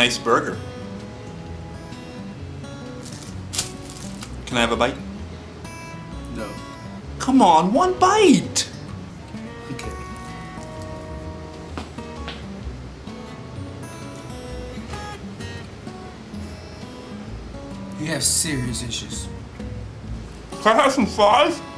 Nice burger. Can I have a bite? No. Come on, one bite! Okay. You have serious issues. Can I have some fries?